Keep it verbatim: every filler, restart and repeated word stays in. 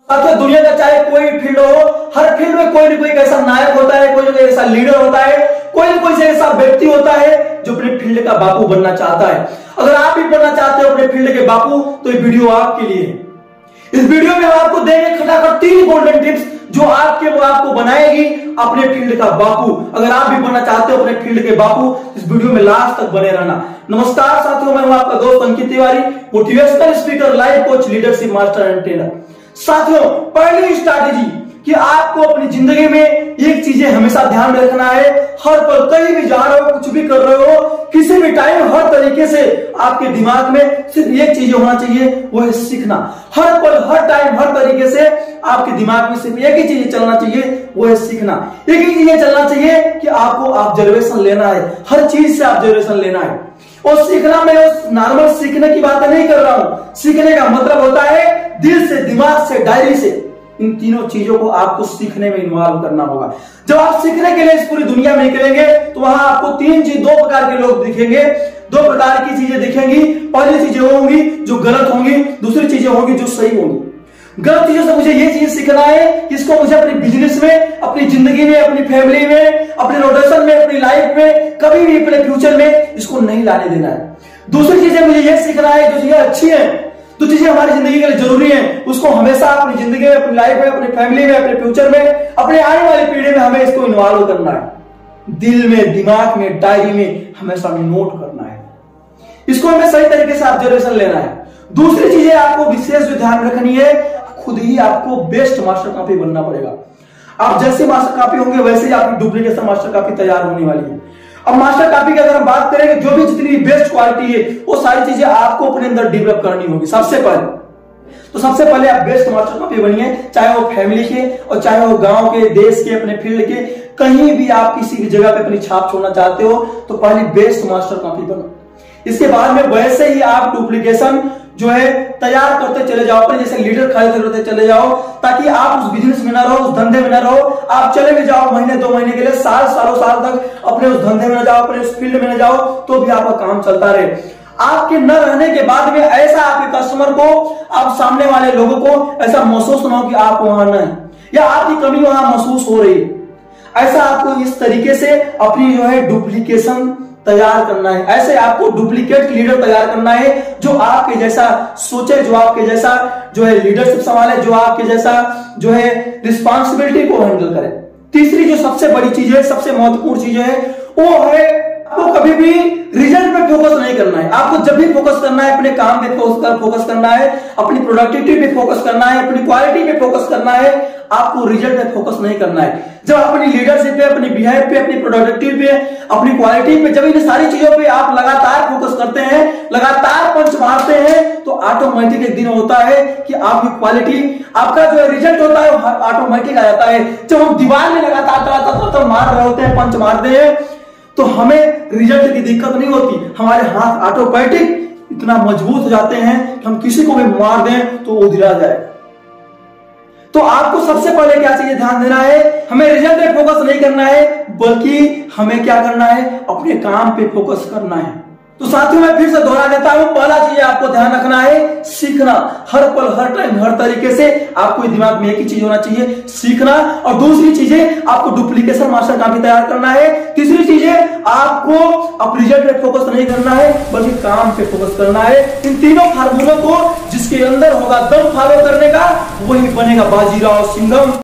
साथियों, दुनिया का चाहे कोई फील्ड हो, हर फील्ड में कोई ना कोई ऐसा नायक होता है, कोई ना कोई ऐसा लीडर होता है, कोई ना कोई ऐसा व्यक्ति होता है जो अपने फील्ड का बापू बनना चाहता है। अगर आप भी बनना चाहते हो अपने फील्ड के बापू, तो ये वीडियो आपके लिए है। इस वीडियो में हम आपको देंगे खटाखट तीन गोल्डन टिप्स जो आपके वो आपको बनाएगी अपने फील्ड का बापू। अगर आप भी बनना चाहते हो अपने फील्ड के बापू, इस वीडियो में लास्ट तक बने रहना। नमस्कार साथियों, मैं हूं आपका दोस्त Ankit Tiwari, motivational speaker, life coach, leadership master and trainer. साथियों, पहली स्ट्रैटेजी कि आपको अपनी जिंदगी में एक चीजें हमेशा ध्यान में रखना है। हर पल कहीं भी जा रहे हो, कुछ भी कर रहे हो, किसी भी टाइम, हर तरीके से आपके दिमाग में सिर्फ एक चीज होना चाहिए, वो है सीखना। हर पल, हर टाइम, हर तरीके से आपके दिमाग में सिर्फ एक ही चीज चलना चाहिए, वो है सीखना। एक ही चीज चलना चाहिए कि आपको ऑब्जर्वेशन लेना है, हर चीज से ऑब्जर्वेशन लेना है। और सीखना, मैं नॉर्मल सीखने की बात नहीं कर रहा हूं। सीखने का मतलब होता है दिल से, दिमाग से, डायरी से। इन तीनों चीजों को आपको सीखने में इन्वॉल्व करना होगा। जब आप सीखने के लिए इस पूरी दुनिया में निकलेंगे तो वहां आपको तीन चीज, दो प्रकार के लोग दिखेंगे, दो प्रकार की चीजें दिखेंगी। पहली चीजें होंगी जो गलत होंगी, दूसरी चीजें होंगी जो सही होंगी। गलत चीजों से मुझे ये चीज सीखना है कि इसको मुझे अपने बिजनेस में, अपनी जिंदगी में, अपनी फैमिली में, अपने रोटेशन में, अपनी लाइफ में, कभी भी अपने फ्यूचर में इसको नहीं लाने देना है। दूसरी चीजें मुझे ये सीखना है, जो चीजें अच्छी है, तो चीजें हमारी जिंदगी के लिए जरूरी है, उसको हमेशा अपनी जिंदगी में, अपनी लाइफ में, अपनी फैमिली में, अपने फ्यूचर में, अपने आने वाली पीढ़ी में हमें इसको इन्वॉल्व करना है। दिल में, दिमाग में, डायरी में हमेशा नोट करना है। इसको हमें सही तरीके से ऑब्जर्वेशन लेना है। दूसरी चीजें आपको विशेष जो ध्यान रखनी है, खुद ही आपको बेस्ट मास्टर कॉपी बनना पड़ेगा। आप जैसे मास्टर कॉपी होंगे वैसे ही आपकी डुप्लीकेशन मास्टर कॉपी तैयार होने वाली है। अब मास्टर कॉपी की अगर हम बात करेंगे, जो भी जितनी बेस्ट क्वालिटी है वो सारी चीजें आपको अपने अंदर डेवलप करनी होगी। सबसे पहले तो सबसे पहले आप बेस्ट मास्टर कॉपी बनिए, चाहे वो फैमिली के और चाहे वो गांव के, देश के, अपने फील्ड के, कहीं भी आप किसी भी जगह पे अपनी छाप छोड़ना चाहते हो तो पहले बेस्ट मास्टर कॉपी बनो। इसके बाद में वैसे ही आप डुप्लीकेशन जो है तैयार करते चले जाओ, अपने जैसे लीडर खड़े करते चले जाओ, ताकि आप उस बिजनेस में ना रहो, उस धंधे में ना रहो। आप चले भी जाओ महीने दो महीने के लिए, साल सालों साल तक अपने उस धंधे में ना जाओ, अपने उस फील्ड में ना जाओ, तो भी आपका काम चलता रहे। आपके न रहने के बाद में ऐसा आपके कस्टमर को, आप सामने वाले लोगों को ऐसा महसूस ना हो कि आप वहां न है या आपकी कमी वहां महसूस हो रही है। ऐसा आपको इस तरीके से अपनी जो है डुप्लीकेशन तैयार करना है। ऐसे आपको डुप्लीकेट लीडर तैयार करना है जो आपके जैसा सोचे, जो आपके जैसा जो है लीडरशिप संभाले, जो आपके जैसा जो है रिस्पांसिबिलिटी को हैंडल करे। तीसरी जो सबसे बड़ी चीज है, सबसे महत्वपूर्ण चीज है, वो है आपको कभी भी रिजल्ट पे फोकस नहीं करना है। आपको जब भी फोकस करना है अपने काम पे फोकस करना है, अपनी प्रोडक्टिविटी पे फोकस करना है, अपनी क्वालिटी पे फोकस करना है। आपको रिजल्ट पे फोकस नहीं करना है। जब अपनी लीडरशिप पे, अपनी बिहेव पे, अपनी प्रोडक्टिविटी पे, अपनी क्वालिटी पे, जब इन सारी चीजों पे आप लगातार फोकस करते हैं, लगातार पंच मारते हैं, तो ऑटोमेटिक एक दिन होता है कि आपकी क्वालिटी, आपका जो रिजल्ट होता है वो ऑटोमेटिक आ जाता है। जब हम दीवार में लगातार लगातार मार रहे होते हैं, पंच मारते हैं, तो हमें रिजल्ट की दिक्कत नहीं होती। हमारे हाथ ऑटोमेटिक इतना मजबूत हो जाते हैं कि हम किसी को भी मार दें तो वो उधिरा जाए। तो आपको सबसे पहले क्या चाहिए, ध्यान देना है, हमें रिजल्ट पे फोकस नहीं करना है, बल्कि हमें क्या करना है, अपने काम पे फोकस करना है। तो साथियों, मैं फिर से दोहरा देता हूं, पहला चीज आपको ध्यान रखना है सीखना। हर पल, हर टाइम, हर तरीके से आपको दिमाग में एक ही चीज होना चाहिए, सीखना। और दूसरी चीजें आपको डुप्लीकेशन मास्टर कॉपी तैयार करना है। तीसरी चीजें आपको अब रिजल्ट पे फोकस नहीं करना है, बल्कि काम पे फोकस करना है। इन तीनों फार्मूलों को जिसके अंदर होगा दम फॉलो करने का, वही बनेगा बाजीराव सिंघम।